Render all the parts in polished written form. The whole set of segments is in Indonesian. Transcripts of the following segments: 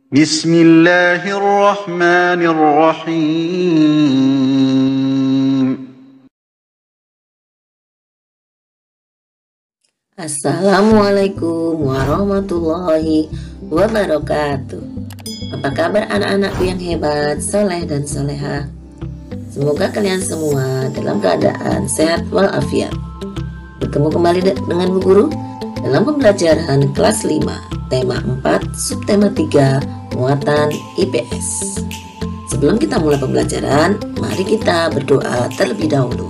بسم الله الرحمن الرحيم. Assalamualaikum warahmatullahi wabarakatuh. Apa kabar anak-anakku yang hebat, soleh dan soleha? Semoga kalian semua dalam keadaan sehat walafiat. Bertemu kembali dengan Bu Guru dalam pembelajaran kelas 5, tema 4, subtema 3, muatan IPS. Sebelum kita mulai pembelajaran, mari kita berdoa terlebih dahulu.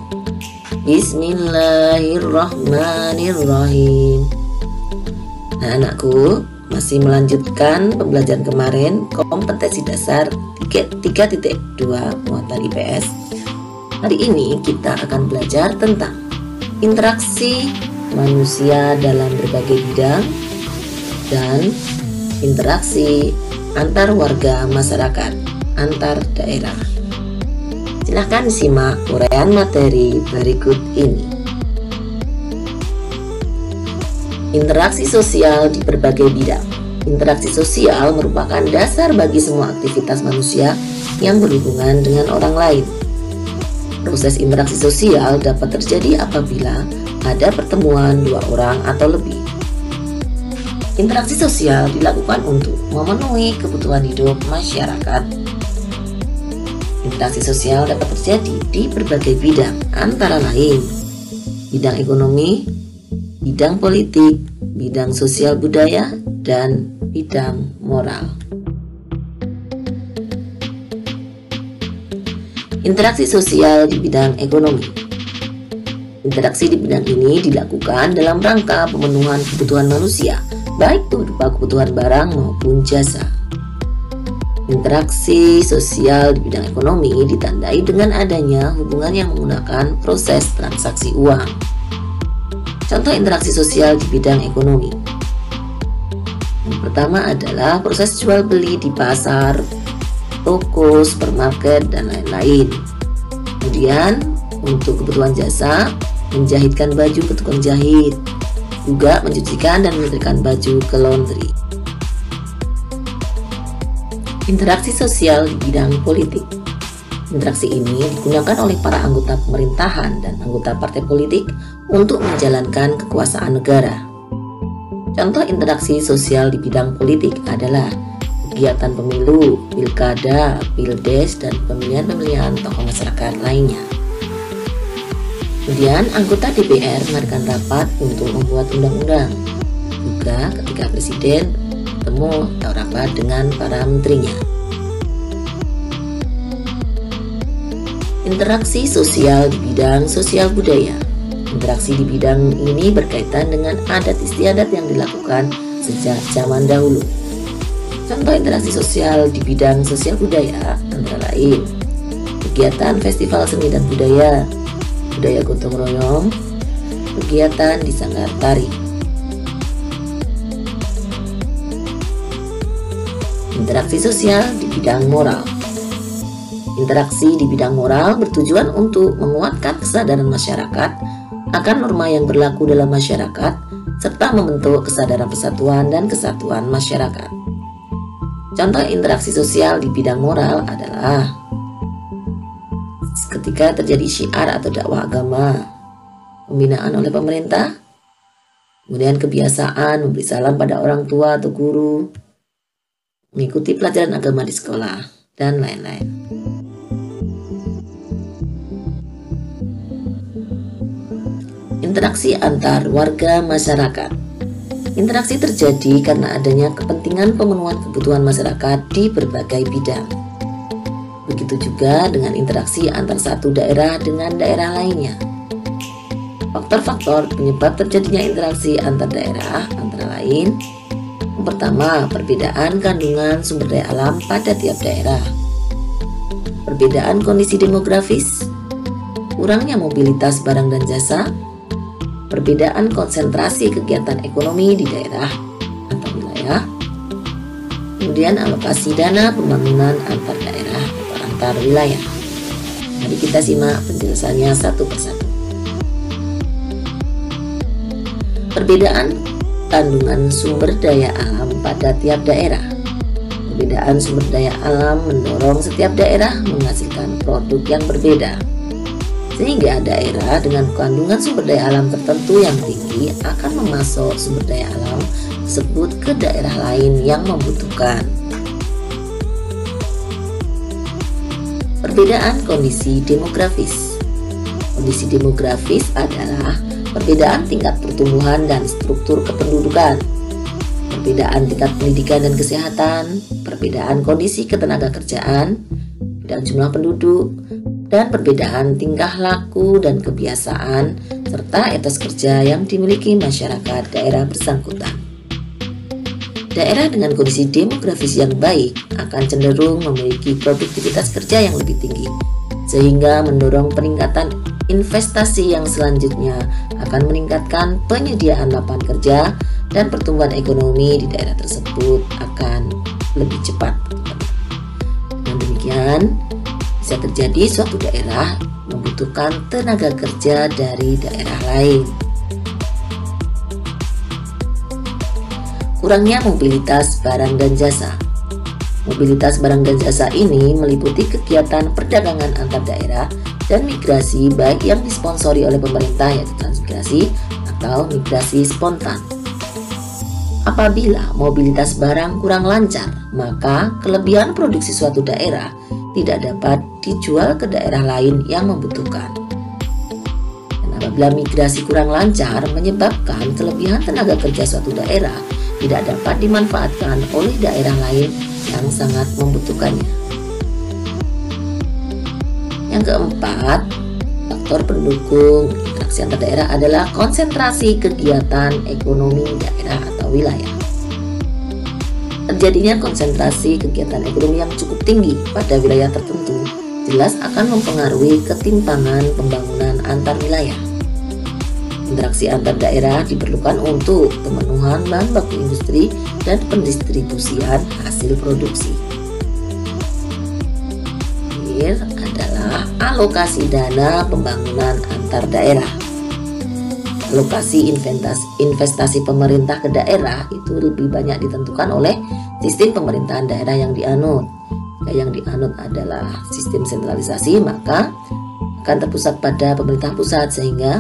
Bismillahirrahmanirrahim. Nah, anakku, masih melanjutkan pembelajaran kemarin kompetensi dasar 3.2 muatan IPS. Hari ini kita akan belajar tentang interaksi manusia dalam berbagai bidang dan interaksi antar warga masyarakat antar daerah. Silahkan simak uraian materi berikut ini. Interaksi sosial di berbagai bidang. Interaksi sosial merupakan dasar bagi semua aktivitas manusia yang berhubungan dengan orang lain. Proses interaksi sosial dapat terjadi apabila ada pertemuan dua orang atau lebih. Interaksi sosial dilakukan untuk memenuhi kebutuhan hidup masyarakat. Interaksi sosial dapat terjadi di berbagai bidang, antara lain bidang ekonomi, bidang politik, bidang sosial budaya, dan bidang moral. Interaksi sosial di bidang ekonomi. Interaksi di bidang ini dilakukan dalam rangka pemenuhan kebutuhan manusia, baik berupa kebutuhan barang maupun jasa. Interaksi sosial di bidang ekonomi ditandai dengan adanya hubungan yang menggunakan proses transaksi uang. Contoh interaksi sosial di bidang ekonomi. Yang pertama adalah proses jual beli di pasar, toko, supermarket, dan lain-lain. Kemudian untuk kebutuhan jasa, menjahitkan baju ke tukang jahit, juga mencucikan dan menyetrikakan baju ke laundry. Interaksi sosial di bidang politik. Interaksi ini digunakan oleh para anggota pemerintahan dan anggota partai politik untuk menjalankan kekuasaan negara. Contoh interaksi sosial di bidang politik adalah kegiatan pemilu, pilkada, pildes, dan pemilihan-pemilihan tokoh masyarakat lainnya. Kemudian anggota DPR mengadakan rapat untuk membuat undang-undang. Juga ketika presiden bertemu atau rapat dengan para menterinya. Interaksi sosial di bidang sosial budaya. Interaksi di bidang ini berkaitan dengan adat istiadat yang dilakukan sejak zaman dahulu. Contoh interaksi sosial di bidang sosial budaya antara lain kegiatan festival seni dan budaya gotong royong, kegiatan di sanggar tari. Interaksi sosial di bidang moral. Interaksi di bidang moral bertujuan untuk menguatkan kesadaran masyarakat akan norma yang berlaku dalam masyarakat serta membentuk kesadaran persatuan dan kesatuan masyarakat. Contoh interaksi sosial di bidang moral adalah ketika terjadi syiar atau dakwah agama, pembinaan oleh pemerintah, kemudian kebiasaan memberi salam pada orang tua atau guru, mengikuti pelajaran agama di sekolah, dan lain-lain. Interaksi antar warga masyarakat. Interaksi terjadi karena adanya kepentingan pemenuhan kebutuhan masyarakat di berbagai bidang. Begitu juga dengan interaksi antar satu daerah dengan daerah lainnya. Faktor-faktor penyebab terjadinya interaksi antar daerah antara lain: yang pertama, perbedaan kandungan sumber daya alam pada tiap daerah, perbedaan kondisi demografis, kurangnya mobilitas barang dan jasa, perbedaan konsentrasi kegiatan ekonomi di daerah atau wilayah, kemudian alokasi dana pembangunan antar daerah atau antar wilayah. Mari kita simak penjelasannya satu persatu. Perbedaan kandungan sumber daya alam pada tiap daerah. Perbedaan sumber daya alam mendorong setiap daerah menghasilkan produk yang berbeda. Sehingga daerah dengan kandungan sumber daya alam tertentu yang tinggi akan memasok sumber daya alam tersebut ke daerah lain yang membutuhkan. Perbedaan kondisi demografis. Kondisi demografis adalah perbedaan tingkat pertumbuhan dan struktur kependudukan, perbedaan tingkat pendidikan dan kesehatan, perbedaan kondisi ketenagakerjaan dan jumlah penduduk, dan perbedaan tingkah laku dan kebiasaan serta etos kerja yang dimiliki masyarakat daerah bersangkutan. Daerah dengan kondisi demografis yang baik akan cenderung memiliki produktivitas kerja yang lebih tinggi, sehingga mendorong peningkatan investasi yang selanjutnya akan meningkatkan penyediaan lapangan kerja dan pertumbuhan ekonomi di daerah tersebut akan lebih cepat. Dengan demikian, bisa terjadi suatu daerah membutuhkan tenaga kerja dari daerah lain. Kurangnya mobilitas barang dan jasa. Mobilitas barang dan jasa ini meliputi kegiatan perdagangan antar daerah dan migrasi baik yang disponsori oleh pemerintah yaitu transmigrasi atau migrasi spontan. Apabila mobilitas barang kurang lancar, maka kelebihan produksi suatu daerah tidak dapat dijual ke daerah lain yang membutuhkan. Dan apabila migrasi kurang lancar menyebabkan kelebihan tenaga kerja suatu daerah tidak dapat dimanfaatkan oleh daerah lain yang sangat membutuhkannya. Yang keempat, faktor pendukung interaksi antar daerah adalah konsentrasi kegiatan ekonomi daerah atau wilayah. Terjadinya konsentrasi kegiatan ekonomi yang cukup tinggi pada wilayah tertentu jelas akan mempengaruhi ketimpangan pembangunan antar wilayah. Interaksi antar daerah diperlukan untuk pemenuhan bahan baku industri dan pendistribusian hasil produksi. Terakhir adalah alokasi dana pembangunan antar daerah. Alokasi investasi pemerintah ke daerah itu lebih banyak ditentukan oleh sistem pemerintahan daerah yang dianut. Jika yang dianut adalah sistem sentralisasi, maka akan terpusat pada pemerintah pusat sehingga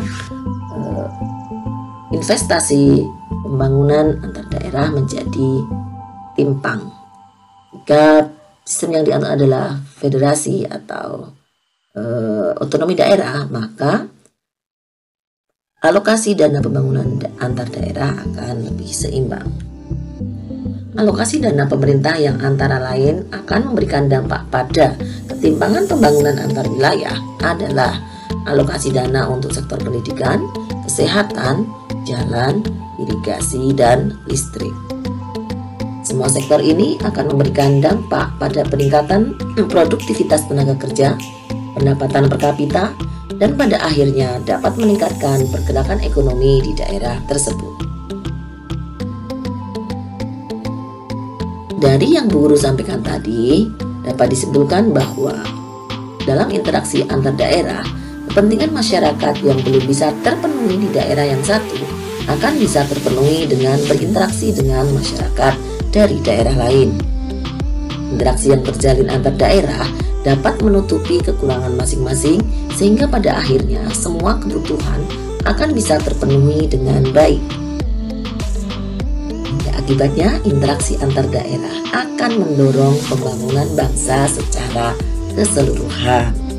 investasi pembangunan antar daerah menjadi timpang. Jika sistem yang dianut adalah federasi atau otonomi daerah, maka alokasi dana pembangunan antar daerah akan lebih seimbang. Alokasi dana pemerintah yang antara lain akan memberikan dampak pada ketimpangan pembangunan antar wilayah adalah alokasi dana untuk sektor pendidikan, kesehatan, jalan, irigasi, dan listrik. Semua sektor ini akan memberikan dampak pada peningkatan produktivitas tenaga kerja, pendapatan per kapita, dan pada akhirnya dapat meningkatkan pergerakan ekonomi di daerah tersebut. Dari yang Bu Guru sampaikan tadi, dapat disimpulkan bahwa dalam interaksi antar daerah, kepentingan masyarakat yang belum bisa terpenuhi di daerah yang satu akan bisa terpenuhi dengan berinteraksi dengan masyarakat dari daerah lain. Interaksi yang terjalin antar daerah dapat menutupi kekurangan masing-masing sehingga pada akhirnya semua kebutuhan akan bisa terpenuhi dengan baik. Akibatnya, interaksi antar daerah akan mendorong pembangunan bangsa secara keseluruhan.